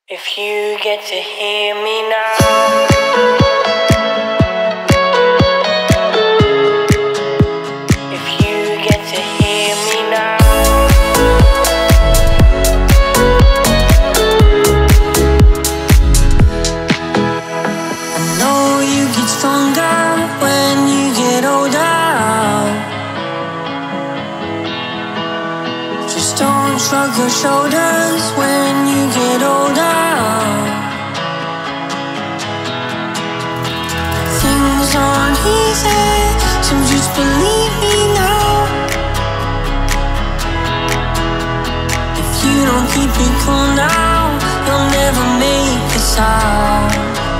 If you get to hear me now, if you get to hear me now, I know you get stronger when you get older. Just don't shrug your shoulders when you get older. Things aren't easy, so just believe me now. If you don't keep it cool now, you'll never make a sound.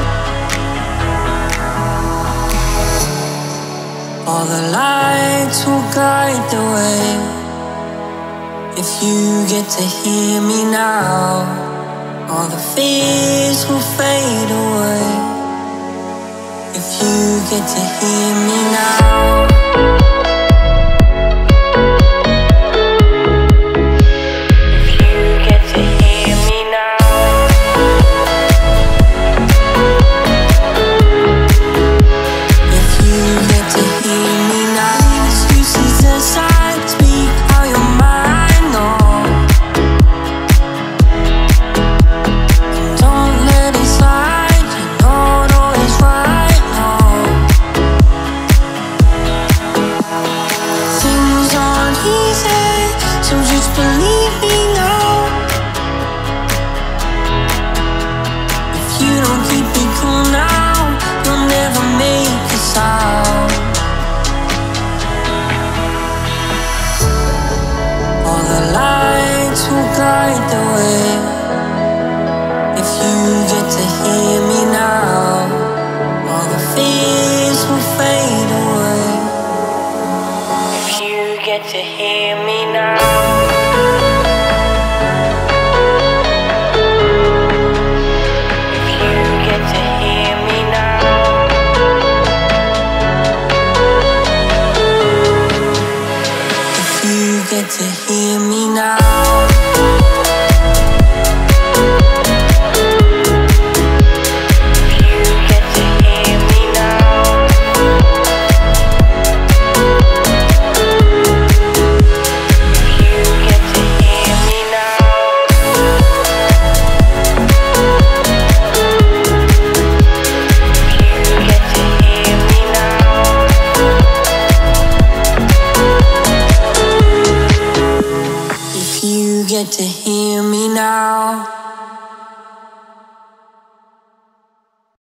All the lights will guide the way. If you get to hear me now, all the fears will fade away. If you get to hear me now, if you get to hear me now, if you get to hear me now, excuses aside, speak how your mind knows. Don't let it slide, you're not always right now. Things aren't easy, so just believe me now. If you don't keep it cool now, you'll never make a sound. All the lights will guide the way. If you get to hear